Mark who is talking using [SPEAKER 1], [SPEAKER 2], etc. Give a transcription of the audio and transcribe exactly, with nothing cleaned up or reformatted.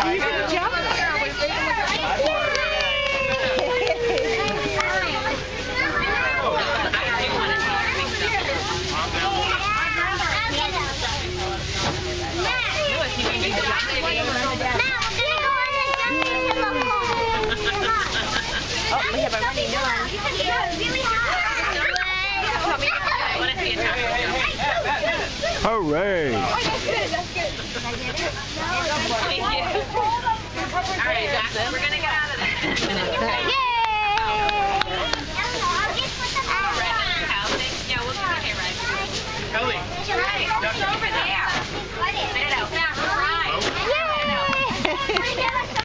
[SPEAKER 1] Oh, we have a running noise.
[SPEAKER 2] Hooray!
[SPEAKER 1] Oh, that's good, that's good. Thank you. All right, Jackson, we're going to get out of there.